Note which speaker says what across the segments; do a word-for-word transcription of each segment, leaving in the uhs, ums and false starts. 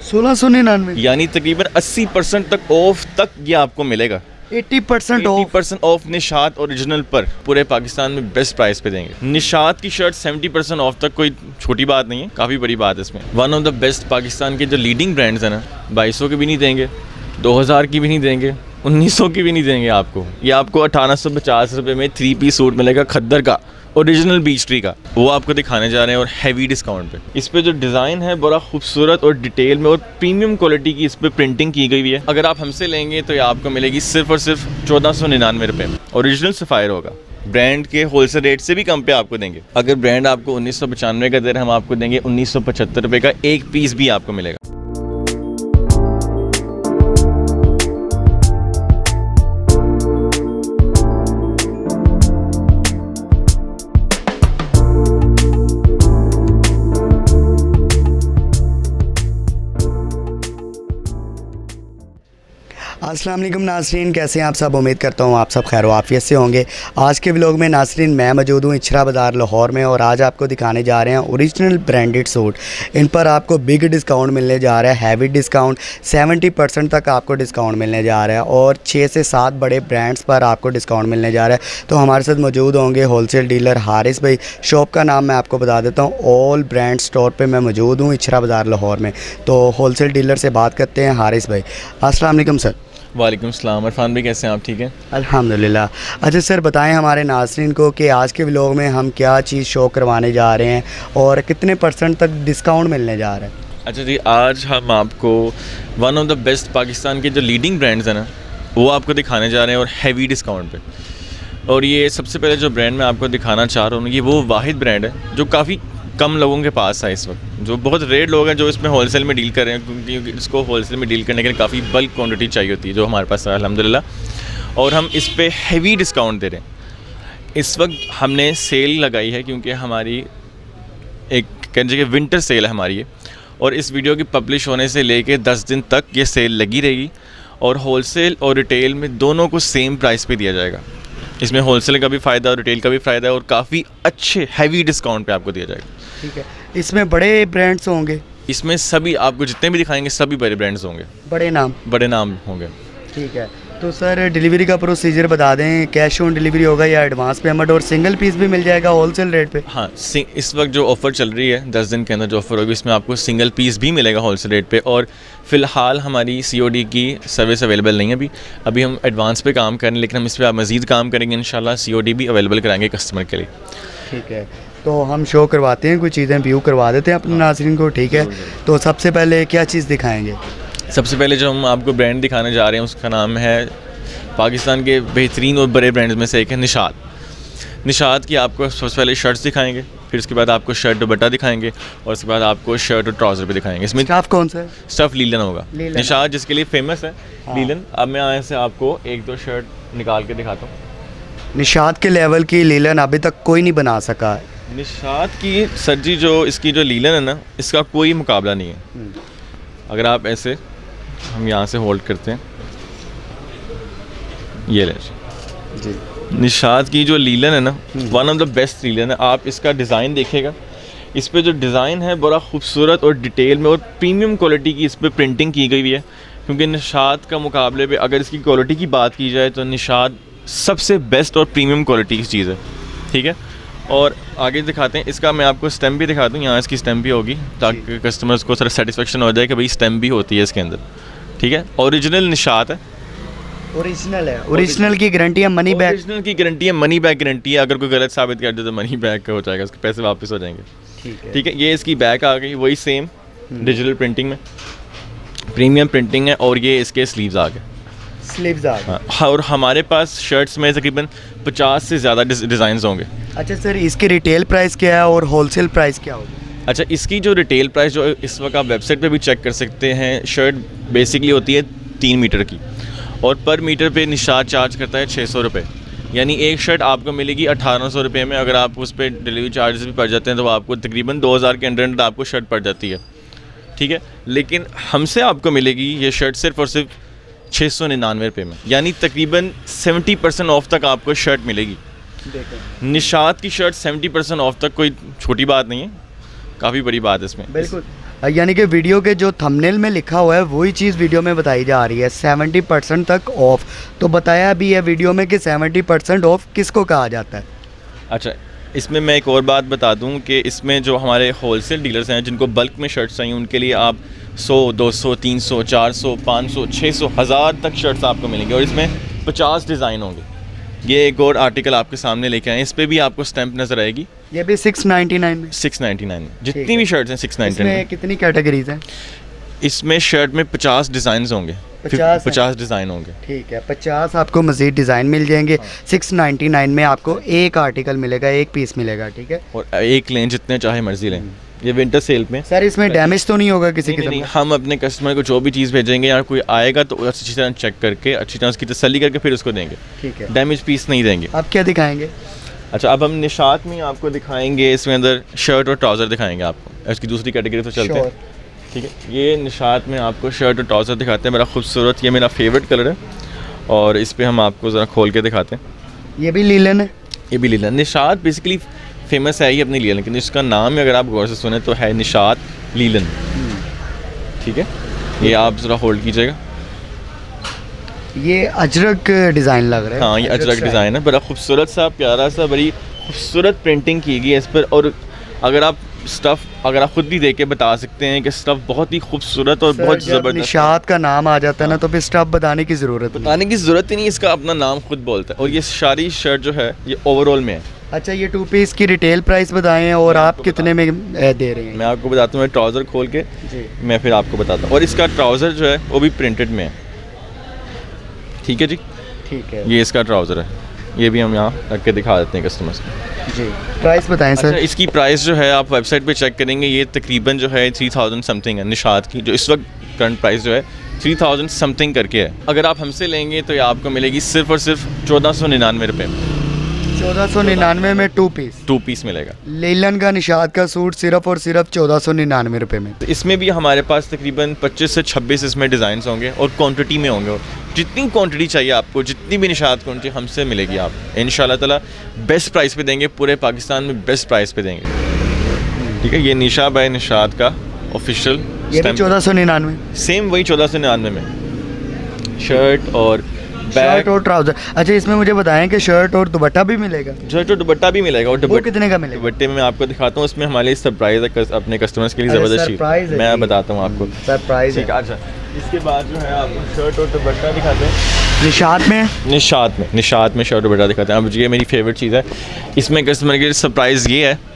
Speaker 1: सोलह सौ निन्यानवे,
Speaker 2: यानी तकरीबन अस्सी परसेंट तक ऑफ तक ये आपको मिलेगा।
Speaker 1: अस्सी percent off
Speaker 2: percent off Nishat original पर पूरे पाकिस्तान में बेस्ट प्राइस पे देंगे। निशात की शर्ट सत्तर परसेंट ऑफ तक कोई छोटी बात नहीं है, काफ़ी बड़ी बात है इसमें। One of the best Pakistan के जो लीडिंग ब्रांड्स हैं ना, बाईस सौ के भी नहीं देंगे, दो हज़ार की भी नहीं देंगे, उन्नीस सौ की भी नहीं देंगे आपको। ये आपको अठारह सौ पचास रुपये में थ्री पीस सूट मिलेगा खद्दर का, ओरिजिनल बीच ट्री का, वो आपको दिखाने जा रहे हैं और हैवी डिस्काउंट पे। इस पे जो डिज़ाइन है बड़ा खूबसूरत और डिटेल में और प्रीमियम क्वालिटी की इस पे प्रिंटिंग की गई हुई है। अगर आप हमसे लेंगे तो ये आपको मिलेगी सिर्फ और सिर्फ चौदह सौ निन्यानवे रुपये में। ओरिजिनल सफ़ायर होगा, ब्रांड के होलसेल रेट से भी कम पे आपको देंगे। अगर ब्रांड आपको उन्नीस सौ पचानवे का दे रहे हैं, हम आपको देंगे उन्नीस सौ पचहत्तर रुपये का एक पीस भी आपको मिलेगा।
Speaker 1: अस्सलाम वालेकुम नाज़रीन, कैसे हैं आप सब। उम्मीद करता हूँ आप सब खैर आफियत से होंगे। आज के व्लॉग में नाज़रीन मैं मौजूद हूँ इचरा बाज़ार लाहौर में और आज आपको दिखाने जा रहे हैं ओरिजिनल ब्रांडेड सूट। इन पर आपको बिग डिस्काउंट मिलने जा रहा है, हैवी डिस्काउंट, सत्तर परसेंट तक आपको डिस्काउंट मिलने जा रहा है और छः से सात बड़े ब्रांड्स पर आपको डिस्काउंट मिलने जा रहा है। तो हमारे साथ मौजूद होंगे होलसेल डीलर हारिस भाई। शॉप का नाम मैं आपको बता देता हूँ, ऑल ब्रांड स्टोर पर मैं मौजूद हूँ इचरा बाज़ार लाहौर में। तो होलसेल डीलर से बात करते हैं हारिस भाई। अस्सलाम वालेकुम सर।
Speaker 2: वालेकुम सलाम। इरफान भाई कैसे हैं आप, ठीक हैं?
Speaker 1: अल्हम्दुलिल्लाह। अच्छा सर, बताएं हमारे नाज़रीन को कि आज के व्लॉग में हम क्या चीज़ शो करवाने जा रहे हैं और कितने परसेंट तक डिस्काउंट मिलने जा रहा है।
Speaker 2: अच्छा जी, आज हम आपको one of the best Pakistan के जो लीडिंग ब्रांड्स हैं ना, वो आपको दिखाने जा रहे हैं और हैवी डिस्काउंट पे। और ये सबसे पहले जो ब्रांड मैं आपको दिखाना चाह रहा हूँ, ये वो वाहिद ब्रांड है जो काफ़ी कम लोगों के पास है इस वक्त। जो बहुत रेयर लोग हैं जो इसमें होलसेल में डील कर रहे हैं, क्योंकि इसको होलसेल में डील करने के लिए काफ़ी बल्क क्वांटिटी चाहिए होती है, जो हमारे पास है अल्हम्दुलिल्लाह। और हम इस पे हैवी डिस्काउंट दे रहे हैं। इस वक्त हमने सेल लगाई है क्योंकि हमारी एक कह लीजिए कि विंटर सेल है हमारी ये, और इस वीडियो की पब्लिश होने से लेके दस दिन तक ये सेल लगी रहेगी और होलसेल और रिटेल में दोनों को सेम प्राइस पे दिया जाएगा। इसमें होलसेल का भी फ़ायदा और रिटेल का भी फ़ायदा है और काफ़ी अच्छे हैवी डिस्काउंट पे आपको दिया जाएगा।
Speaker 1: ठीक है, इसमें बड़े ब्रांड्स होंगे?
Speaker 2: इसमें सभी आपको जितने भी दिखाएंगे सभी बड़े ब्रांड्स होंगे,
Speaker 1: बड़े नाम
Speaker 2: बड़े नाम होंगे।
Speaker 1: ठीक है, तो सर डिलीवरी का प्रोसीजर बता दें, कैश ऑन डिलीवरी होगा या एडवांस पेमेंट, और सिंगल पीस भी मिल जाएगा होलसेल रेट पे?
Speaker 2: हाँ, इस वक्त जो ऑफ़र चल रही है दस दिन के अंदर जो ऑफ़र होगी, इसमें आपको सिंगल पीस भी मिलेगा होलसेल रेट पे। और फ़िलहाल हमारी सीओडी की सर्विस अवेलेबल नहीं है अभी अभी हम एडवांस पे काम करें, लेकिन हम इस पर मज़ीद काम करेंगे इंशाल्लाह। सीओडी भी अवेलेबल कराएंगे कस्टमर के लिए।
Speaker 1: ठीक है, तो हम शो करवाते हैं, कुछ चीज़ें व्यू करवा देते हैं अपने नाज़रीन को। ठीक है, तो सबसे पहले क्या चीज़ दिखाएँगे?
Speaker 2: सबसे पहले जो हम आपको ब्रांड दिखाने जा रहे हैं उसका नाम है, पाकिस्तान के बेहतरीन और बड़े ब्रांड्स में से एक है निशात। निशात की आपको सबसे पहले शर्ट्स दिखाएंगे, फिर उसके बाद आपको शर्ट दुपट्टा दिखाएंगे और उसके बाद आपको शर्ट और ट्राउज़र भी दिखाएंगे। इसमें
Speaker 1: स्टफ कौन सा है?
Speaker 2: स्टफ लीलन होगा। निशात जिसके लिए फेमस है, हाँ। लीलन। अब मैं यहाँ से आपको एक दो शर्ट निकाल के दिखाता हूँ।
Speaker 1: निशात के लेवल की लीलन अभी तक कोई नहीं बना सका है।
Speaker 2: निशात की सर जी जो इसकी जो लीलन है ना, इसका कोई मुकाबला नहीं है। अगर आप ऐसे हम यहाँ से होल्ड करते हैं, ये ले जी, निशात की जो लीलन है ना, one of the best linen है। आप इसका डिज़ाइन देखिएगा, इस पे जो डिज़ाइन है बड़ा खूबसूरत और डिटेल में और प्रीमियम क्वालिटी की इस पे प्रिंटिंग की गई हुई है। क्योंकि निशात का मुकाबले पे अगर इसकी क्वालिटी की बात की जाए तो निशात सबसे बेस्ट और प्रीमियम क्वालिटी की चीज़ है। ठीक है, और आगे दिखाते हैं। इसका मैं आपको स्टैम्प भी दिखा दूँ, यहाँ इसकी स्टैम्प भी होगी ताकि कस्टमर्स को थोड़ा सेटिस्फेक्शन हो जाए कि भाई स्टैम्प भी होती है इसके अंदर। ठीक है, ओरिजिनल निशात है,
Speaker 1: ओरिजिनल है, ओरिजिनल की गारंटी है, मनी बैक,
Speaker 2: ओरिजिनल की गारंटी है, मनी बैक गारंटी है। अगर कोई गलत साबित कर दे तो मनी बैक हो जाएगा, उसके पैसे वापस हो जाएंगे। ठीक है, ठीक है। ये इसकी बैक आ गई, वही सेम डिजिटल प्रिंटिंग में, प्रीमियम प्रिंटिंग है। और ये इसके स्लीव्स आ गए,
Speaker 1: स्लीव्स आ गए।
Speaker 2: हाँ, और हमारे पास शर्ट्स में तकरीबन पचास से ज़्यादा डिज़ाइन होंगे।
Speaker 1: अच्छा सर, इसकी रिटेल प्राइस क्या है और होलसेल प्राइस क्या होगा?
Speaker 2: अच्छा, इसकी जो रिटेल प्राइस जो इस वक्त आप वेबसाइट पे भी चेक कर सकते हैं, शर्ट बेसिकली होती है तीन मीटर की और पर मीटर पे निशात चार्ज करता है छः सौ रुपये। यानी एक शर्ट आपको मिलेगी अठारह सौ रुपये में। अगर आप उस पर डिलीवरी चार्जेस भी पड़ जाते हैं तो आपको तकरीबन दो हज़ार के अंडर अंडर आपको शर्ट पड़ जाती है। ठीक है, लेकिन हमसे आपको मिलेगी ये शर्ट सिर्फ और सिर्फ छः सौ निन्यानवे रुपये में, यानी तकरीबन सत्तर परसेंट ऑफ तक आपको शर्ट मिलेगी। निशात की शर्ट सत्तर परसेंट ऑफ तक कोई छोटी बात नहीं है, काफ़ी बड़ी बात है इसमें।
Speaker 1: बिल्कुल। यानी कि वीडियो के जो थंबनेल में लिखा हुआ है वही चीज़ वीडियो में बताई जा रही है, सेवेंटी परसेंट तक ऑफ। तो बताया भी है वीडियो में कि सेवेंटी परसेंट ऑफ किसको कहा जाता है।
Speaker 2: अच्छा, इसमें मैं एक और बात बता दूं कि इसमें जो हमारे होलसेल डीलर्स हैं जिनको बल्क में शर्ट्स चाहिए, उनके लिए आप सौ, दो सौ, तीन सौ, चार सौ, पाँच सौ, छः सौ, हज़ार तक शर्ट्स आपको मिलेंगे और इसमें पचास डिज़ाइन होंगे। ये एक और आर्टिकल आपके सामने लेके आए, इस पर भी आपको स्टैंप नज़र आएगी।
Speaker 1: ये भी सिक्स नाइन्टी नाइन में
Speaker 2: सिक्स नाइन्टी नाइन में जितनी भी शर्ट्स हैं सिक्स नाइन्टी नाइन में।
Speaker 1: कितनी कैटेगरीज हैं
Speaker 2: इसमें? शर्ट में पचास डिज़ाइन होंगे,
Speaker 1: पचास
Speaker 2: पचास डिज़ाइन होंगे।
Speaker 1: ठीक है, पचास आपको मज़ीद डिज़ाइन मिल जाएंगे। सिक्स नाइन्टी नाइन में आपको एक आर्टिकल मिलेगा, एक पीस मिलेगा। ठीक है, और
Speaker 2: एक लें जितने चाहे मर्जी लें। ये विंटर सेल में
Speaker 1: सर इसमें डैमेज तो नहीं होगा किसी
Speaker 2: किस्म? हम अपने कस्टमर को जो भी चीज़ भेजेंगे या कोई आएगा तो अच्छी तरह चेक करके अच्छी तरह उसकी तसल्ली करके फिर उसको देंगे। ठीक है, डैमेज पीस नहीं देंगे।
Speaker 1: आप क्या दिखाएंगे?
Speaker 2: अच्छा, अब हम निशात में आपको दिखाएंगे, इसमें अंदर शर्ट और ट्राउज़र दिखाएंगे आपको। इसकी दूसरी कैटेगरी तो चलते हैं। ठीक है, ये निशात में आपको शर्ट और ट्राउज़र दिखाते हैं, बड़ा खूबसूरत, ये मेरा फेवरेट कलर है और इस पर हम आपको ज़रा खोल के दिखाते हैं।
Speaker 1: ये भी लीलन है?
Speaker 2: ये भी लीलन। निशात बेसिकली फेमस है ही अपनी लीलन, लेकिन इसका नाम है अगर आप गौर से सुने तो है निशात लीलन। ठीक है, ये आप ज़रा होल्ड कीजिएगा।
Speaker 1: ये अजरक डिज़ाइन लग रहा है।
Speaker 2: हाँ, ये अजरक डिज़ाइन है, बड़ा खूबसूरत सा, प्यारा सा, बड़ी खूबसूरत प्रिंटिंग की गई है इस पर। और अगर आप स्टफ़ अगर आप खुद भी देख के बता सकते हैं कि स्टफ़ बहुत ही खूबसूरत और बहुत ज़बरदस्त।
Speaker 1: निशात का नाम आ जाता है ना तो फिर स्टफ़ बताने की ज़रूरत
Speaker 2: बताने की ज़रूरत ही नहीं, इसका अपना नाम खुद बोलता है। और ये सारी शर्ट जो है ये ओवरऑल में है।
Speaker 1: अच्छा, ये टू पीस की रिटेल प्राइस बताएं और आप कितने में दे रहे हैं?
Speaker 2: मैं आपको बताता हूँ, मैं ट्राउज़र खोल के जी मैं फिर आपको बताता हूँ। और इसका ट्राउज़र जो है वो भी प्रिंटेड में है। ठीक है जी, ठीक है, ये इसका ट्राउज़र है, ये भी हम यहाँ रख के दिखा देते हैं कस्टमर्स को।
Speaker 1: जी, प्राइस बताएं सर।
Speaker 2: अच्छा, इसकी प्राइस जो है आप वेबसाइट पे चेक करेंगे, ये तकरीबन जो है थ्री थाउजेंड समथिंग है। निशात की जो इस वक्त करंट प्राइस जो है थ्री थाउजेंड समथिंग करके है। अगर आप हमसे लेंगे तो ये आपको मिलेगी सिर्फ और सिर्फ चौदह सौ निन्यानवे रुपये में।
Speaker 1: चौदह सौ निन्यानवे में टू पीस
Speaker 2: टू पीस मिलेगा।
Speaker 1: लीलन का निशात का सूट सिर्फ और सिर्फ चौदह सौ निन्यानवे रुपये में।
Speaker 2: इसमें भी हमारे पास तकरीबन पच्चीस से छब्बीस इसमें डिज़ाइंस होंगे और क्वांटिटी में होंगे। जितनी क्वांटिटी चाहिए आपको, जितनी भी निशात क्वांटिटी हमसे मिलेगी, आप इंशाल्लाह ताला बेस्ट प्राइस पे देंगे, पूरे पाकिस्तान में बेस्ट प्राइस पे देंगे। ठीक है, ये निशा बाय निशात का ऑफिशियल
Speaker 1: चौदह सौ निन्यानवे,
Speaker 2: सेम वही चौदह सौ निन्यानवे में शर्ट और
Speaker 1: शर्ट और ट्राउजर। अच्छा, इसमें मुझे बताएं कि शर्ट और दुपट्टा भी मिलेगा?
Speaker 2: शर्ट और दुपट्टा भी मिलेगा। और
Speaker 1: वो कितने का मिलेगा?
Speaker 2: दुपट्टे में मैं आपको दिखाता हूँ, उसमें हमारे लिए सरप्राइज है अपने कस्टमर्स के लिए, ज़बरदस्त मैं बताता हूँ आपको सरप्राइज है। अच्छा, इसके बाद जो है आपको शर्ट और दुपट्टा दिखाते हैं
Speaker 1: निशात में।
Speaker 2: निशात में निशात में शर्ट और दुपट्टा दिखाते हैं। अब ये मेरी फेवरेट चीज़ है, इसमें कस्टमर के सरप्राइज़ ये है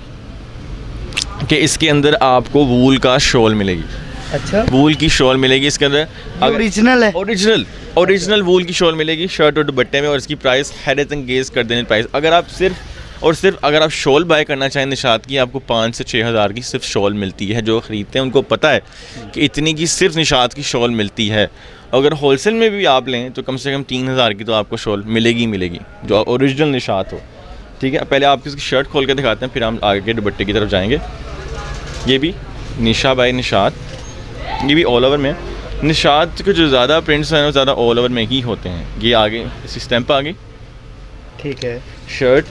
Speaker 2: कि इसके अंदर आपको वूल का शॉल मिलेगी।
Speaker 1: अच्छा,
Speaker 2: वूल की शॉल मिलेगी इसके अंदर,
Speaker 1: ओरिजिनल है?
Speaker 2: ओरिजिनल ओरिजिनल वूल की शॉल मिलेगी शर्ट और दुपट्टे में, और इसकी प्राइस हैरत अंगेज कर देने प्राइस। अगर आप सिर्फ और सिर्फ अगर आप शॉल बाय करना चाहें निशात की, आपको पाँच से छः हज़ार की सिर्फ शॉल मिलती है। जो ख़रीदते हैं उनको पता है कि इतनी की सिर्फ निशात की शॉल मिलती है। अगर होलसेल में भी आप लें तो कम से कम तीन हज़ार की तो आपको शॉल मिलेगी मिलेगी जो ओरिजिनल निशात हो। ठीक है, पहले आपको इसकी शर्ट खोल के दिखाते हैं, फिर हम आगे के दुपट्टे की तरफ जाएँगे। ये भी निशा बाय निशात, ये भी ऑल ओवर में। निशात के जो ज़्यादा प्रिंट्स हैं वो ज़्यादा ऑल ओवर में ही होते हैं। ये आगे इसकी स्टैंप आ गई। ठीक है, शर्ट,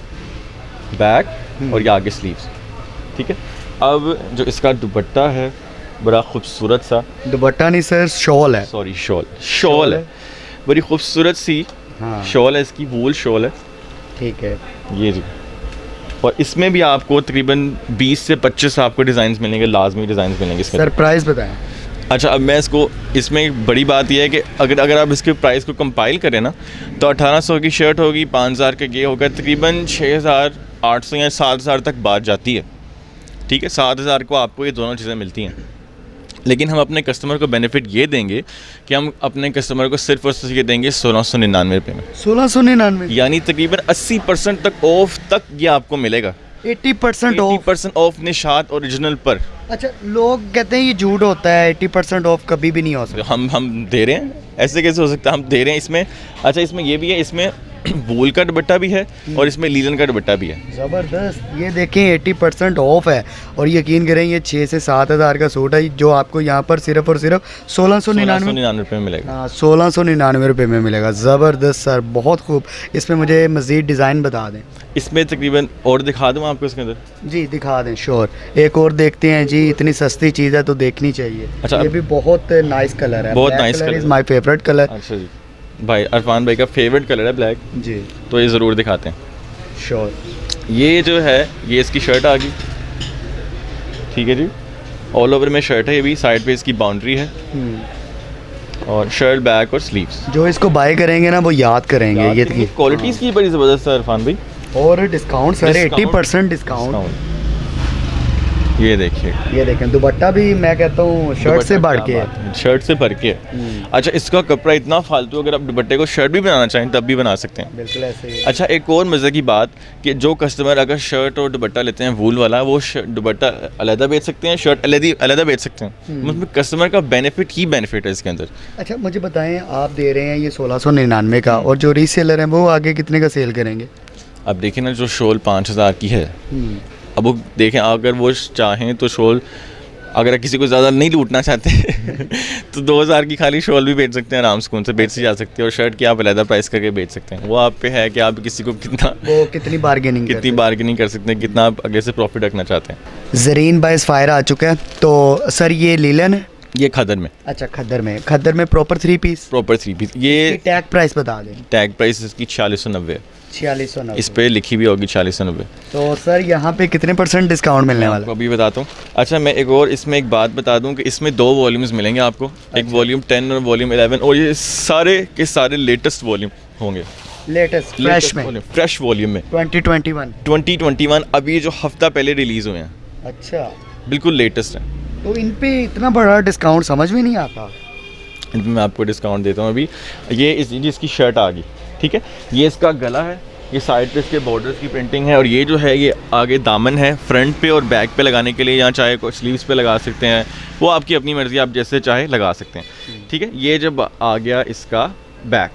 Speaker 2: बैक और ये आगे स्लीव्स। ठीक है, अब जो इसका दुपट्टा है बड़ा खूबसूरत सा,
Speaker 1: दुपट्टा नहीं सर, शॉल है,
Speaker 2: सॉरी शॉल शॉल है, बड़ी खूबसूरत सी शॉल है, इसकी वूल शॉल है। ठीक है, ये जी। और इसमें भी आपको तकरीबन बीस से पच्चीस आपको डिज़ाइन मिलेंगे, लाजमी डिज़ाइन मिलेंगे। इसमें
Speaker 1: सरप्राइज बताएं।
Speaker 2: अच्छा, अब मैं इसको इसमें एक बड़ी बात यह है कि अगर अगर आप इसके प्राइस को कंपाइल करें ना तो अठारह सौ की शर्ट होगी, पाँच हज़ार का ये होगा, तकरीबन छः हज़ार आठ सौ या सात हज़ार तक बात जाती है। ठीक है, सात हज़ार को आपको ये दोनों चीज़ें मिलती हैं। लेकिन हम अपने कस्टमर को बेनिफिट ये देंगे कि हम अपने कस्टमर को सिर्फ और सिर्फ ये देंगे सोलह सौ निन्यानवे रुपये में।
Speaker 1: सोलह सौ निन्यानवे
Speaker 2: यानी तकरीबन अस्सी परसेंट तक ऑफ तक ये आपको मिलेगा।
Speaker 1: अस्सी percent off
Speaker 2: percent off Nishat original पर।
Speaker 1: अच्छा, लोग कहते हैं ये झूठ होता है, अस्सी परसेंट ऑफ कभी भी नहीं हो सकता।
Speaker 2: हम हम दे रहे हैं, ऐसे कैसे हो सकता है, हम दे रहे हैं इसमें। अच्छा, इसमें ये भी है, इसमें वूल का दुपट्टा भी है और इसमें लीलन का दुपट्टा भी है।
Speaker 1: ज़बरदस्त। ये देखें अस्सी परसेंट ऑफ है और यकीन करें ये छः से सात हज़ार का सूट है जो आपको यहाँ पर सिर्फ और सिर्फ सोलह सौ निन्यानवे
Speaker 2: निन्यानवे रुपये में मिलेगा।
Speaker 1: हाँ, सोलह सौ निन्यानवे रुपये में मिलेगा। ज़बरदस्त सर, बहुत खूब। इसमें मुझे मज़ीद डिज़ाइन बता दें।
Speaker 2: इसमें तकरीबन और दिखा दूँ आपको इसके अंदर? जी
Speaker 1: दिखा दें, श्योर। एक और देखते हैं जी, इतनी सस्ती चीज़ है तो देखनी चाहिए।
Speaker 2: अच्छा,
Speaker 1: ये भी बहुत नाइस कलर है,
Speaker 2: बहुत nice colour,
Speaker 1: is my favourite colour.
Speaker 2: अच्छा जी, भाई अरफान भाई का फेवरेट कलर है ब्लैक
Speaker 1: जी,
Speaker 2: तो ये ज़रूर दिखाते हैं।
Speaker 1: श्योर।
Speaker 2: ये जो है ये इसकी शर्ट आ गई, ठीक है जी, ऑल ओवर में शर्ट है, ये भी साइड पे इसकी बाउंड्री है और शर्ट बैक और स्लीव्स।
Speaker 1: जो इसको बाय करेंगे ना वो याद करेंगे। याद ये
Speaker 2: क्वालिटी इसकी बड़ी ज़बरदस्त है अरफान भाई,
Speaker 1: और डिस्काउंट सर अस्सी परसेंट डिस्काउंट।
Speaker 2: ये देखिए,
Speaker 1: ये देखें दुपट्टा भी मैं कहता हूँ शर्ट से बढ़ के है,
Speaker 2: शर्ट से भर के है। अच्छा, इसका कपड़ा इतना फालतू, अगर आप दुपट्टे को शर्ट भी बनाना चाहें तब भी बना सकते हैं, बिल्कुल ऐसे ही। अच्छा, एक और मज़े की बात कि जो कस्टमर अगर शर्ट और दुपट्टा लेते हैं वूल वाला, वो दुपट्टा अलहदा बेच सकते हैं, शर्ट अलहदा बेच सकते हैं। मतलब कस्टमर का बेनिफिट ही बेनिफिट है इसके अंदर। अच्छा,
Speaker 1: मुझे बताएं, आप दे रहे हैं ये सोलह सौ निन्यानवे का और जो रीसेलर हैं वो आगे कितने का सेल करेंगे?
Speaker 2: अब देखिए ना, जो शॉल पाँच हज़ार की है, अब वो देखें, अगर वो चाहें तो शॉल, अगर किसी को ज़्यादा नहीं लूटना चाहते तो दो हज़ार की खाली शॉल भी बेच सकते हैं, आराम से से बेच सी जा सकती है, और शर्ट की आप अलग प्राइस करके बेच सकते हैं। वो आप पे है कि आप किसी को कितना
Speaker 1: वो कितनी बार्गेनिंग
Speaker 2: कितनी बार्गेनिंग कर सकते हैं, कितना आप आगे से प्रॉफिट रखना चाहते हैं।
Speaker 1: ज़रीन बाय सफ़ायर आ चुका है। तो सर ये लीलन है?
Speaker 2: ये खद्दर में।
Speaker 1: अच्छा, खद्दर में। खद्दर में proper three piece?
Speaker 2: Proper three piece. ये
Speaker 1: टैग प्राइस बता दें।
Speaker 2: टैग प्राइस इसकी छियालीस सौ नब्बे
Speaker 1: छियालीस सौ नब्बे
Speaker 2: इस पे लिखी भी होगी, छियालीस सौ नब्बे।
Speaker 1: तो सर यहाँ पे कितने परसेंट डिस्काउंट मिलने वाला है?
Speaker 2: अभी बताता हूँ। अच्छा, मैं एक और इसमें एक बात बता दूँ कि इसमें दो वॉल्यूम्स मिलेंगे आपको। अच्छा। एक वॉल्यूम टेन और वॉल्यूम इलेवन, और ये सारे के सारे लेटेस्ट वॉल्यूम होंगे।
Speaker 1: लेटेस्ट फ्रेश में,
Speaker 2: फ्रेश वॉल्यूम में
Speaker 1: twenty twenty one
Speaker 2: twenty twenty one अभी जो हफ्ता पहले रिलीज़ हुए हैं।
Speaker 1: अच्छा,
Speaker 2: बिल्कुल लेटेस्ट है।
Speaker 1: तो इन पे इतना बड़ा डिस्काउंट समझ में नहीं आता।
Speaker 2: इन पे मैं आपको डिस्काउंट देता हूँ अभी। ये इस इसकी शर्ट आ गई, ठीक है, ये इसका गला है, ये साइड पे इसके बॉर्डर्स की प्रिंटिंग है, और ये जो है ये आगे दामन है, फ्रंट पे और बैक पे लगाने के लिए, यहाँ चाहे कोई स्लीव्स पे लगा सकते हैं, वो आपकी अपनी मर्ज़ी, आप जैसे चाहे लगा सकते हैं, ठीक है। ये जब आ गया इसका बैक,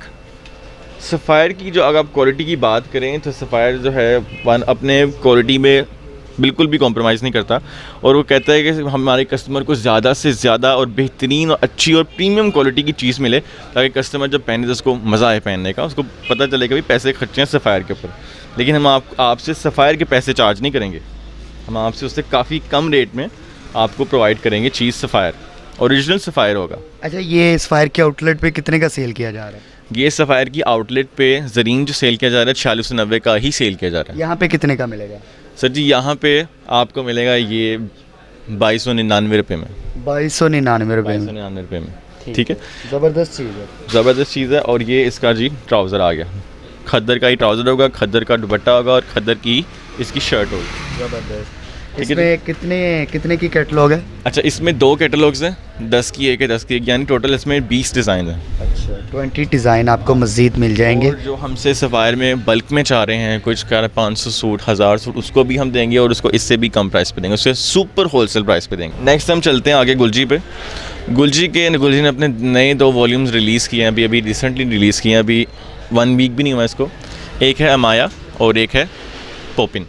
Speaker 2: सफ़ायर की जो अगर आप क्वालिटी की बात करें तो सफ़ायर जो है वन अपने क्वालिटी में बिल्कुल भी कॉम्प्रोमाइज़ नहीं करता, और वो कहता है कि हमारे कस्टमर को ज़्यादा से ज़्यादा और बेहतरीन और अच्छी और प्रीमियम क्वालिटी की चीज़ मिले, ताकि कस्टमर जब पहने तो उसको मज़ा आए पहनने का, उसको पता चले कि भाई पैसे खर्चे हैं सफ़ायर के ऊपर। लेकिन हम आप आपसे सफ़ायर के पैसे चार्ज नहीं करेंगे, हम आपसे उससे काफ़ी कम रेट में आपको प्रोवाइड करेंगे चीज़। सफ़ायर ओरिजिनल सफ़ायर होगा।
Speaker 1: अच्छा, ये सफ़ायर के आउटलेट पे कितने का सेल किया जा रहा है?
Speaker 2: ये सफ़ायर की आउटलेट पे ज़रीन जो सेल किया जा रहा है छियालीस सौ नब्बे का ही सेल किया जा रहा है।
Speaker 1: यहाँ पे कितने का मिलेगा
Speaker 2: सर जी? यहाँ पे आपको मिलेगा ये बाईस सौ निन्यानवे रुपये में।
Speaker 1: बाईस सौ निन्यानवे रुपये
Speaker 2: बाईस सौ निन्यानवे रुपये में, ठीक है।
Speaker 1: ज़बरदस्त चीज़ है,
Speaker 2: ज़बरदस्त चीज़ है। और ये इसका जी ट्राउज़र आ गया, खद्दर का ही ट्राउज़र होगा, खद्दर का दुपट्टा होगा और खद्दर की इसकी शर्ट होगी।
Speaker 1: ज़बरदस्त। इसमें कितने कितने की कैटलॉग है?
Speaker 2: अच्छा, इसमें दो कैटलॉग्स हैं, दस की एक है, दस की एक, यानी टोटल इसमें बीस डिज़ाइन हैं।
Speaker 1: अच्छा, ट्वेंटी डिज़ाइन आपको मज़ीद मिल जाएंगे।
Speaker 2: और जो हमसे सफ़ायर में बल्क में चाह रहे हैं, कुछ कह रहे पाँच सौ सूट, हज़ार सूट, उसको भी हम देंगे, और उसको इससे भी कम प्राइस पे देंगे, उससे सुपर होलसेल प्राइस पे देंगे। नेक्स्ट हम चलते हैं आगे गुलजी पे। गुलजी के गुलजी ने अपने नए दो वॉल्यूम्स रिलीज़ किए हैं, अभी अभी रिसेंटली रिलीज़ किए हैं, अभी वन वीक भी नहीं हुआ इसको। एक है अमाया और एक है पोपिन,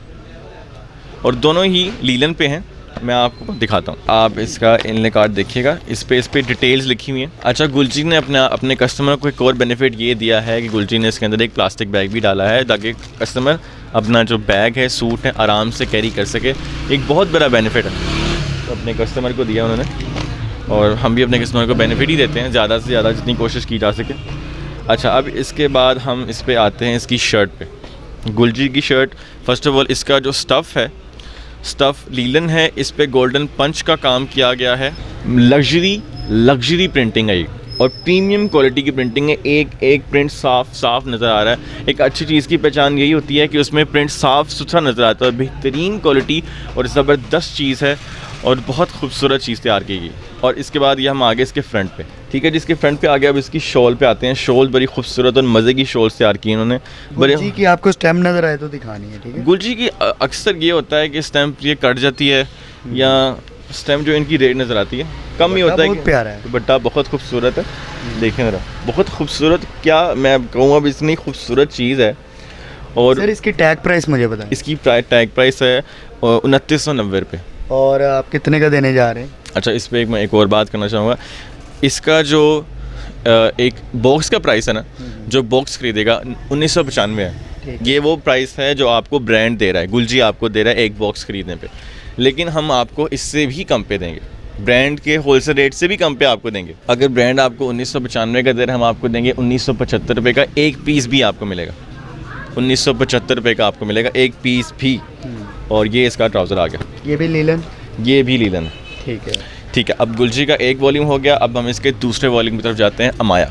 Speaker 2: और दोनों ही लीलन पे हैं। मैं आपको दिखाता हूँ, आप इसका इनले कार्ड देखिएगा, इस पे इस पे डिटेल्स लिखी हुई हैं। अच्छा, गुलजी ने अपना अपने कस्टमर को एक और बेनिफिट ये दिया है कि गुलजी ने इसके अंदर एक प्लास्टिक बैग भी डाला है, ताकि कस्टमर अपना जो बैग है, सूट है, आराम से कैरी कर सके। एक बहुत बड़ा बेनिफिट है तो अपने कस्टमर को दिया उन्होंने, और हम भी अपने कस्टमर को बेनिफिट ही देते हैं, ज़्यादा से ज़्यादा जितनी कोशिश की जा सके। अच्छा, अब इसके बाद हम इस पर आते हैं, इसकी शर्ट पे। गुलजी की शर्ट, फर्स्ट ऑफ ऑल इसका जो स्टफ़ है, स्टफ़ लीलन है, इस पे गोल्डन पंच का काम किया गया है, लग्जरी लग्जरी प्रिंटिंग है ये, और प्रीमियम क्वालिटी की प्रिंटिंग है। एक एक प्रिंट साफ साफ नज़र आ रहा है। एक अच्छी चीज़ की पहचान यही होती है कि उसमें प्रिंट साफ सुथरा नज़र आता है, बेहतरीन क्वालिटी और ज़बरदस्त चीज़ है, और बहुत खूबसूरत चीज़ तैयार की गई। और इसके बाद ये हम आगे इसके फ्रंट पे, ठीक है, जिसके फ्रंट पे आगे अब इसकी शॉल पे आते हैं। शॉल बड़ी खूबसूरत और मज़े की शॉल तैयार की इन्होंने।
Speaker 1: गुलजी की आपको स्टैम्प नज़र आए तो दिखानी है, ठीक है।
Speaker 2: गुलजी की अक्सर ये होता है कि स्टैम्प ये कट जाती है या इस टाइम जो इनकी रेट नज़र आती है कम ही होता है।
Speaker 1: बहुत प्यारा है
Speaker 2: दुपट्टा, बहुत खूबसूरत है, देखें ज़रा, बहुत खूबसूरत, क्या मैं कहूँ अब इतनी खूबसूरत चीज़ है। और
Speaker 1: सर इसकी टैग प्राइस मुझे बताएं।
Speaker 2: इसकी टैग प्राइस है उनतीस सौ नब्बे रुपये।
Speaker 1: और आप कितने का देने जा रहे हैं?
Speaker 2: अच्छा, इस पर एक मैं एक और बात करना चाहूँगा, इसका जो एक बॉक्स का प्राइस है ना, जो बॉक्स खरीदेगा उन्नीस सौ पचानवे है। ये वो प्राइस है जो आपको ब्रांड दे रहा है, गुलजी आपको दे रहा है एक बॉक्स खरीदने पे, लेकिन हम आपको इससे भी कम पे देंगे, ब्रांड के होलसेल रेट से भी कम पे आपको देंगे। अगर ब्रांड आपको उन्नीस सौ पचानवे का दे रहा है, हम आपको देंगे उन्नीस सौ पचहत्तर रुपये का एक पीस भी आपको मिलेगा। उन्नीस सौ पचहत्तर रुपये का आपको मिलेगा एक पीस भी। और ये इसका ट्राउज़र आ गया,
Speaker 1: ये भी लीलन,
Speaker 2: ये भी लीलन है।
Speaker 1: ठीक है
Speaker 2: ठीक है, अब गुलजी का एक वॉल्यूम हो गया, अब हम इसके दूसरे वॉल्यूम की तरफ जाते हैं, अमाया।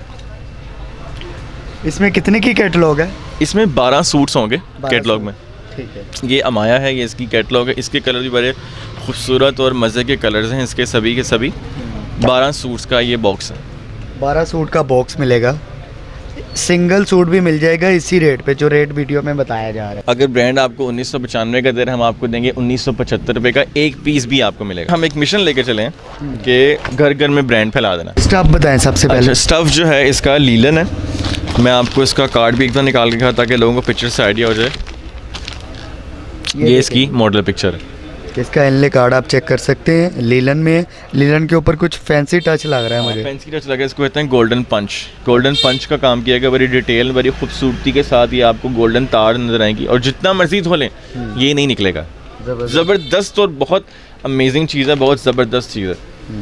Speaker 1: इसमें कितने की कैटलॉग है?
Speaker 2: इसमें बारह सूट्स होंगे कैटलॉग में।
Speaker 1: ठीक है,
Speaker 2: ये अमाया है, ये इसकी कैटलॉग है। इसके कलर भी बड़े खूबसूरत और मज़े के कलर्स हैं इसके, सभी के सभी। बारह सूट्स का ये बॉक्स है,
Speaker 1: बारह सूट का बॉक्स मिलेगा। सिंगल सूट भी मिल जाएगा इसी रेट पे जो रेट वीडियो में बताया जा रहा है।
Speaker 2: अगर ब्रांड आपको उन्नीस सौ पचानवे का दे रहे हैं, हम आपको देंगे उन्नीस सौ पचहत्तर रुपये का एक पीस भी आपको मिलेगा। हम एक मिशन लेके चले हैं कि घर घर में ब्रांड फैला देना।
Speaker 1: स्टफ बताएं सबसे पहले।
Speaker 2: अच्छा, स्टफ जो है इसका लीलन है। मैं आपको इसका कार्ड भी एक बार निकाल के दिखा ताकि लोगों को पिक्चर से आइडिया हो जाए। ये, ये इसकी मॉडल पिक्चर है।
Speaker 1: इसका इनले कार्ड आप चेक कर सकते हैं। लीलन में, लीलन के ऊपर कुछ फैंसी टच लग रहा है मुझे।
Speaker 2: फैंसी टच लगा है, इसको कहते हैं गोल्डन पंच। गोल्डन पंच का काम किया गया, बड़ी डिटेल, बड़ी खूबसूरती के साथ। ये आपको गोल्डन तार नजर आएंगी और जितना मर्जी धो लें ये नहीं निकलेगा। ज़बरदस्त और बहुत अमेजिंग चीज़ है, बहुत ज़बरदस्त चीज़ है।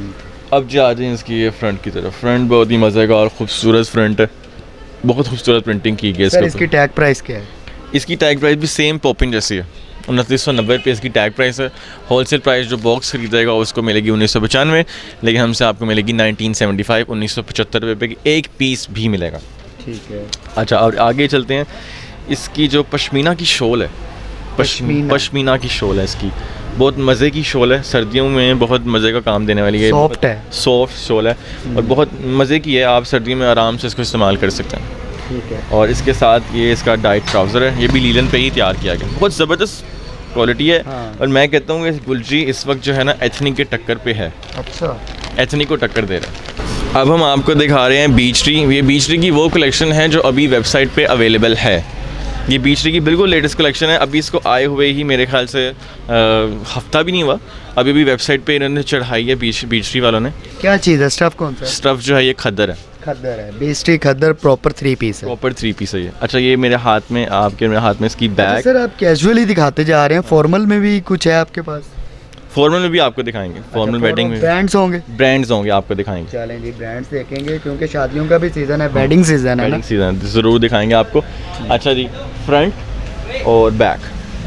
Speaker 2: अब जा जाए इसकी ये फ्रंट की तरफ। फ्रंट बहुत ही मज़े का और ख़ूबसूरत फ्रंट है, बहुत खूबसूरत प्रिंटिंग की गई है।
Speaker 1: इसकी टैग प्राइस क्या है?
Speaker 2: इसकी टैग प्राइस भी सेम पॉपिन जैसी है, उनतीस सौ नब्बे रुपये इसकी टैग प्राइस है। होलसेल प्राइस जो बॉक्स खरीदेगा उसको मिलेगी उन्नीस सौ पचानवे, लेकिन हमसे आपको मिलेगी नाइनटीन सेवेंटी फाइव, उन्नीस सौ पचहत्तर रुपये की एक पीस भी मिलेगा।
Speaker 1: ठीक है।
Speaker 2: अच्छा, और आगे चलते हैं। इसकी जो पश्मीना की शॉल है, पश्मीना पश्मीना की शॉल है इसकी, बहुत मज़े की शॉल है, सर्दियों में बहुत मज़े का काम देने वाली है।
Speaker 1: सॉफ्ट है,
Speaker 2: सॉफ्ट शॉल है और बहुत मज़े की है, आप सर्दियों में आराम से इसको इस्तेमाल कर सकते हैं।
Speaker 1: ठीक है।
Speaker 2: और इसके साथ ये इसका डाइट ट्राउज़र है, ये भी लीलन पे ही तैयार किया गया, बहुत ज़बरदस्त क्वालिटी है। हाँ। और मैं कहता हूँ कि गुलजी इस वक्त जो है ना एथनिक के टक्कर पे है।
Speaker 1: अच्छा,
Speaker 2: एथनिक को टक्कर दे रहा है। अब हम आपको दिखा रहे हैं बीच ट्री। ये बीच ट्री की वो कलेक्शन है जो अभी वेबसाइट पे अवेलेबल है। ये बीच ट्री की बिल्कुल लेटेस्ट कलेक्शन है, अभी इसको आए हुए ही मेरे ख्याल से हफ्ता भी नहीं हुआ, अभी भी वेबसाइट पे इन्होंने चढ़ाई है बीच बीच ट्री वालों ने।
Speaker 1: क्या चीज़ है? स्टफ कौन सा?
Speaker 2: स्टफ जो है ये खद्दर है।
Speaker 1: खद्दर है, beech tree khaddar, proper three piece है।
Speaker 2: प्रॉपर थ्री पीस है ये। अच्छा, ये मेरे हाथ में, आपके मेरे हाथ में इसकी बैग।
Speaker 1: सर आप कैजुअली दिखाते जा रहे हैं, फॉर्मल में भी कुछ है आपके पास?
Speaker 2: फॉर्मल में भी आपको दिखाएंगे, फॉर्मल वेडिंग में
Speaker 1: ब्रांड्स होंगे,
Speaker 2: ब्रांड्स होंगे आपको दिखाएंगे।
Speaker 1: चलें जी, ब्रांड्स देखेंगे क्योंकि शादियों का भी सीज़न है, वेडिंग सीज़न है ना,
Speaker 2: सीज़न ज़रूर दिखाएंगे आपको। अच्छा जी, फ्रंट और बैक,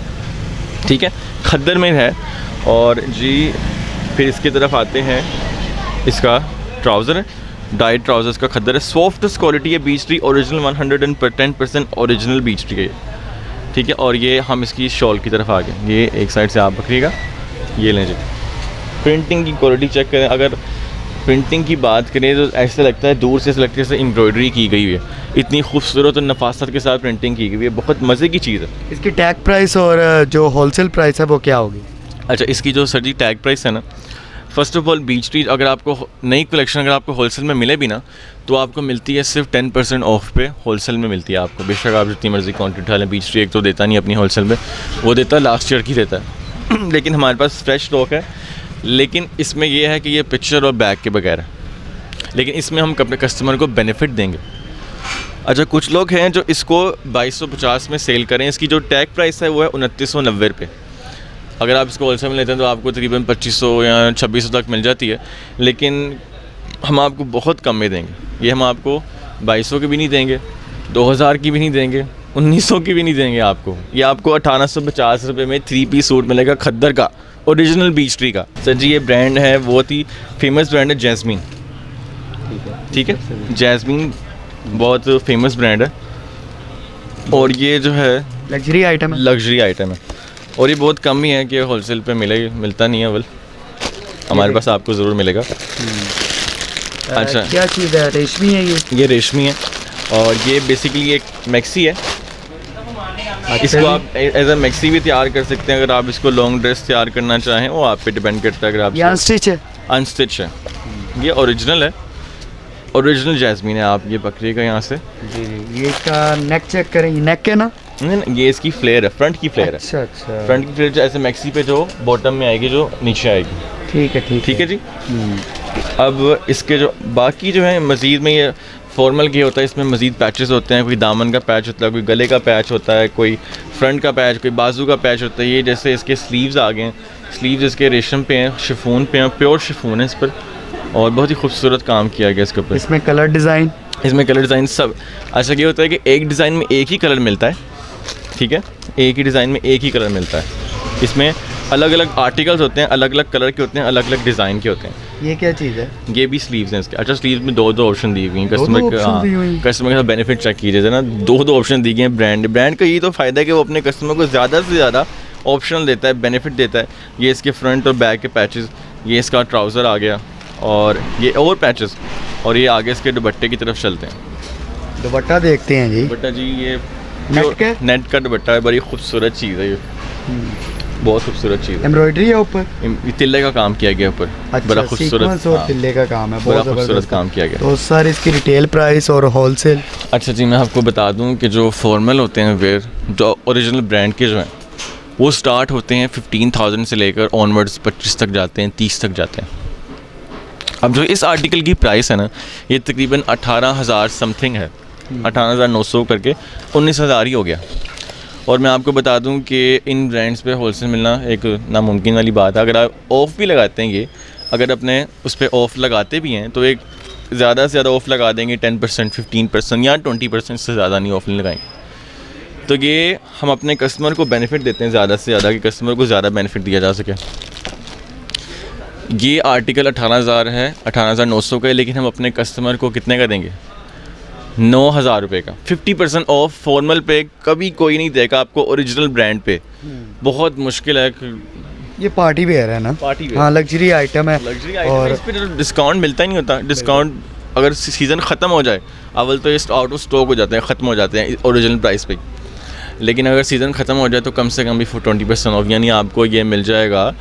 Speaker 2: ठीक है, खद्दर में है। और जी फिर इसकी तरफ आते हैं, इसका ट्राउज़र है, डाइट ट्राउज़र्स का खद्दर है, सॉफ्टेस्ट क्वालिटी है, beech tree original, one hundred and ten percent original beach tree है, ठीक है। और ये हम इसकी शॉल की तरफ आ गए, ये एक साइड से आप पकड़िएगा, ये लें जी। प्रिंटिंग की क्वालिटी चेक करें, अगर प्रिंटिंग की बात करें तो ऐसा लगता है दूर से लगता है जैसे एम्ब्रॉयडरी की गई है, इतनी खूबसूरत और नफासत के साथ प्रिंटिंग की गई है, बहुत मज़े की चीज़ है।
Speaker 1: इसकी टैग प्राइस और जो होलसेल प्राइस है वो क्या होगी?
Speaker 2: अच्छा, इसकी जो सर जी टैग प्राइस है ना, first of all beech tree अगर आपको नई कलेक्शन अगर आपको होलसेल में मिले भी ना तो आपको मिलती है सिर्फ टेन परसेंट ऑफ पे, होलसेल में मिलती है आपको। बेशक आप जितनी मर्जी क्वान्टिटी डालें, बीच ट्री एक तो देता नहीं अपनी होलसेल में, वो देता है लास्ट ईयर की देता है लेकिन हमारे पास फ्रेश स्टॉक है। लेकिन इसमें यह है कि ये पिक्चर और बैग के बगैर है, लेकिन इसमें हम अपने कस्टमर को बेनिफिट देंगे। अच्छा, कुछ लोग हैं जो इसको बाईस सौ पचास में सेल करें, इसकी जो टैग प्राइस है वो है उनतीस सौ नब्बे रुपये। अगर आप इसको होलसेल में लेते हैं तो आपको तकरीबन पच्चीस सौ या छब्बीस सौ तक मिल जाती है, लेकिन हम आपको बहुत कम में देंगे। ये हम आपको बाईस सौ की भी नहीं देंगे, दो हज़ार की भी नहीं देंगे, उन्नीस सौ की भी नहीं देंगे आपको। ये आपको अठारह सौ पचास रुपये में थ्री पीस सूट मिलेगा खद्दर का, ओरिजिनल बीच ट्री का। सर जी, ये ब्रांड है, बहुत ही फेमस ब्रांड है, जैस्मीन, ठीक है, जैस्मीन बहुत फेमस ब्रांड है। और ये जो है
Speaker 1: लग्जरी आइटम है,
Speaker 2: लग्जरी आइटम है, और ये बहुत कम ही है कि होलसेल पे मिले, मिलता नहीं है, वल हमारे पास आपको ज़रूर मिलेगा। अच्छा,
Speaker 1: क्या चीज़ है? रेशमी है ये?
Speaker 2: ये रेशमी है और ये बेसिकली एक मैक्सी है, इसको आप एज अ मैक्सी भी तैयार कर सकते हैं, अगर आप इसको लॉन्ग ड्रेस तैयार करना चाहें वो आप पे डिपेंड करता है। अगर आप
Speaker 1: अनस्टिच है,
Speaker 2: अनस्टिच है, ये ओरिजिनल है, ओरिजिनल जैस्मीन है। आप ये बकरी का यहाँ से
Speaker 1: जी जी, ये इसका नेक चेक करें, नेक है ना?
Speaker 2: नहीं, ये इसकी फ्लेयर है, फ्रंट की फ्लेयर
Speaker 1: अच्छा,
Speaker 2: है।
Speaker 1: अच्छा अच्छा,
Speaker 2: फ्रंट की फ्लेयर जो ऐसे मैक्सी पे जो बॉटम में आएगी, जो नीचे आएगी।
Speaker 1: ठीक है ठीक
Speaker 2: ठीक है जी। अब इसके जो बाकी जो है मज़ीद में, ये फॉर्मल की होता है, इसमें मज़ीद पैचेस होते हैं। कोई दामन का पैच होता है, कोई गले का पैच होता है, कोई फ्रंट का पैच, कोई बाजू का पैच होता है। ये जैसे इसके स्लीव्स आ गए हैं, स्लीव्स इसके रेशम पे हैं, शिफॉन पे हैं, प्योर शिफॉन है इस पर, और बहुत ही खूबसूरत काम किया गया इसके ऊपर।
Speaker 1: इसमें कलर डिज़ाइन,
Speaker 2: इसमें कलर डिज़ाइन सब अच्छा ये होता है कि एक डिज़ाइन में एक ही कलर मिलता है, ठीक है, एक ही डिज़ाइन में एक ही कलर मिलता है। इसमें अलग अलग आर्टिकल्स होते हैं, अलग अलग कलर के होते हैं, अलग अलग डिज़ाइन के होते हैं।
Speaker 1: ये क्या चीज़ है?
Speaker 2: ये भी स्लीव्स हैं इसके। अच्छा, स्लीव्स में दो दो ऑप्शन दी हुई हैं कस्टमर के। हाँ, कस्टमर के साथ बेनिफिट चेक कीजिए ना, दो दो ऑप्शन दी गए हैं। ब्रांड ब्रांड का ये तो फ़ायदा है कि वो अपने कस्टमर को ज़्यादा से ज़्यादा ऑप्शन देता है, बेनिफिट देता है। ये इसके फ्रंट और बैक के पैचेस, ये इसका ट्राउज़र आ गया, और ये और पैचेस, और ये आगे इसके दुपट्टे की तरफ चलते हैं।
Speaker 1: दुपट्टा देखते हैं जी।
Speaker 2: दुपट्टा जी ये
Speaker 1: नेट का
Speaker 2: नेट का दुपट्टा है, बड़ी खूबसूरत चीज़ है ये, बहुत खूबसूरत चीज़ है।
Speaker 1: एम्ब्रॉयडरी है ऊपर,
Speaker 2: तिल्ले का काम किया गया ऊपर।
Speaker 1: अच्छा,
Speaker 2: बड़ा खूबसूरत
Speaker 1: और तिल्ले का काम है,
Speaker 2: बड़ा खूबसूरत काम किया गया।
Speaker 1: तो सर इसकी रिटेल प्राइस और होलसेल?
Speaker 2: अच्छा जी, मैं आपको बता दूं कि जो फॉर्मल होते हैं वेयर, जो ओरिजिनल ब्रांड के जो हैं, वो स्टार्ट होते हैं फिफ्टीन थाउजेंड से लेकर ऑनवर्ड्स पच्चीस तक जाते हैं, तीस तक जाते हैं। अब जो इस आर्टिकल की प्राइस है ना, ये तकरीबन अठारह हज़ार समथिंग है, अठारह हज़ार नौ सौ करके उन्नीस हज़ार ही हो गया। और मैं आपको बता दूं कि इन ब्रांड्स पे होलसेल मिलना एक नामुमकिन वाली बात है। अगर आप ऑफ़ भी लगाते हैं, ये अगर अपने उस पर ऑफ़ लगाते भी हैं तो एक ज़्यादा से ज़्यादा ऑफ़ लगा देंगे, टेन परसेंट फिफ्टीन परसेंट या ट्वेंटी परसेंट से ज़्यादा नहीं ऑफ़ लगाएंगे। तो ये हम अपने कस्टमर को बेनिफिट देते हैं ज़्यादा से ज़्यादा, कि कस्टमर को ज़्यादा बेनिफिट दिया जा सके। ये आर्टिकल अठारह हज़ार है, अठारह हज़ार नौ सौ का है, लेकिन हम अपने कस्टमर को कितने का देंगे? नौ हज़ार रुपये का। फिफ्टी परसेंट ऑफ फॉर्मल पे कभी कोई नहीं देगा आपको, ओरिजिनल ब्रांड पे बहुत मुश्किल है।
Speaker 1: ये पार्टी वेयर है ना?
Speaker 2: पार्टी वेयर,
Speaker 1: हाँ, लग्जरी आइटम है।
Speaker 2: लग्जरी आइटम और इस पे डिस्काउंट मिलता ही नहीं होता। डिस्काउंट अगर सीज़न ख़त्म हो जाए, अव्वल तो ये आउट ऑफ स्टॉक हो जाते हैं, ख़त्म हो जाते हैं ओरिजिनल प्राइस पे। लेकिन अगर सीज़न ख़त्म हो जाए तो कम से कम भी ट्वेंटी परसेंट ऑफ, यानी आपको ये मिल जाएगा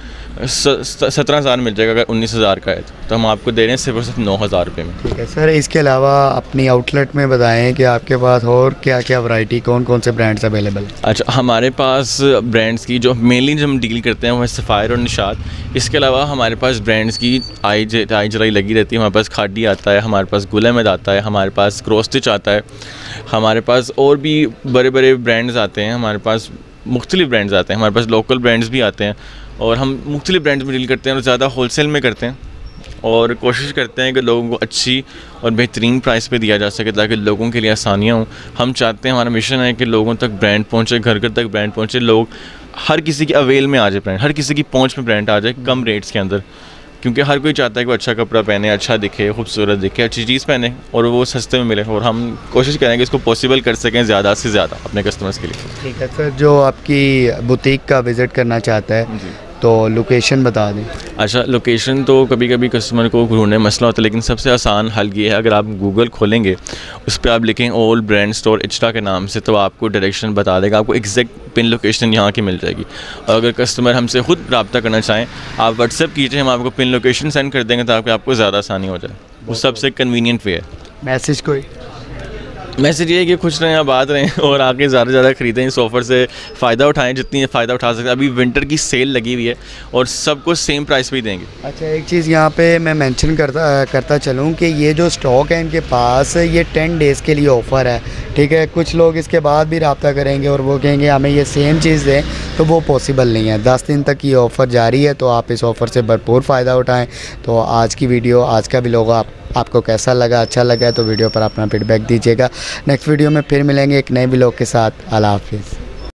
Speaker 2: सत्रह हज़ार मिल जाएगा। अगर उन्नीस हज़ार का है तो हम आपको दे रहे हैं सिर्फ और सिर्फ नौ हज़ार रुपये में। ठीक
Speaker 1: है सर, इसके अलावा अपनी आउटलेट में बताएं कि आपके पास और क्या क्या वैरायटी, कौन कौन से ब्रांड्स अवेलेबल हैं?
Speaker 2: अच्छा, हमारे पास ब्रांड्स की जो मेनली जो हम डील करते हैं वो है सफ़ायर और निशात। इसके अलावा हमारे पास ब्रांड्स की आई आई जलाई लगी रहती है। हमारे पास खादी आता है, हमारे पास गुल अहमद आता है, हमारे पास क्रॉस स्टिच आता है, हमारे पास और भी बड़े बड़े ब्रांड्स आते हैं, हमारे पास मुख्तलिफ ब्रांड्स आते हैं, हमारे पास लोकल ब्रांड्स भी आते हैं, और हम मुख्तलिफ ब्रांड्स में डील करते हैं और ज़्यादा होलसेल में करते हैं, और कोशिश करते हैं कि लोगों को अच्छी और बेहतरीन प्राइस पे दिया जा सके ताकि लोगों के लिए आसानियाँ हों। हम चाहते हैं, हमारा मिशन है कि लोगों तक ब्रांड पहुँचे, घर घर तक ब्रांड पहुँचे, लोग हर किसी की अवेल में आ जाए ब्रांड, हर किसी की पहुँच में ब्रांड आ जाए कम रेट्स के अंदर, क्योंकि हर कोई चाहता है कि वो अच्छा कपड़ा पहने, अच्छा दिखे, खूबसूरत दिखे, अच्छी चीज़ पहने और वो सस्ते में मिले। और हम कोशिश करेंगे इसको पॉसिबल कर सकें ज़्यादा से ज़्यादा अपने कस्टमर्स के लिए।
Speaker 1: ठीक है सर, जो आपकी बुटीक का विज़िट करना चाहता है तो लोकेशन बता दें।
Speaker 2: अच्छा, लोकेशन तो कभी कभी कस्टमर को ढूंढने मसला होता है, लेकिन सबसे आसान हल ये है, अगर आप गूगल खोलेंगे उस पर आप लिखें ओल्ड ब्रांड स्टोर इचरा के नाम से, तो आपको डायरेक्शन बता देगा, आपको एग्जैक्ट पिन लोकेशन यहाँ की मिल जाएगी। और अगर कस्टमर हमसे खुद रब्ता करना चाहें, आप व्हाट्सएप कीजिए, हम आपको पिन लोकेशन सेंड कर देंगे ताकि आपको ज़्यादा आसानी हो जाए। वो सबसे कन्वीनियंट वे है।
Speaker 1: मैसेज कोई
Speaker 2: मैसेज ये है कि खुश रहें, आबाद रहें और आगे ज़्यादा से ज़्यादा ख़रीदें, इस ऑफ़र से फ़ायदा उठाएं जितनी फ़ायदा उठा सकते हैं। अभी विंटर की सेल लगी हुई है और सबको सेम प्राइस पे ही देंगे।
Speaker 1: अच्छा, एक चीज़ यहाँ पे मैं मेंशन करता करता चलूँ कि ये जो स्टॉक है इनके पास, ये टेन डेज़ के लिए ऑफ़र है, ठीक है। कुछ लोग इसके बाद भी रब्ता करेंगे और वो कहेंगे हमें ये सेम चीज़ दें, तो वो पॉसिबल नहीं है। दस दिन तक ये ऑफ़र जारी है, तो आप इस ऑफ़र से भरपूर फ़ायदा उठाएँ। तो आज की वीडियो, आज का भी लोग आप आपको कैसा लगा, अच्छा लगा है तो वीडियो पर अपना फीडबैक दीजिएगा। नेक्स्ट वीडियो में फिर मिलेंगे एक नए ब्लॉग के साथ। अल्लाह हाफिज़।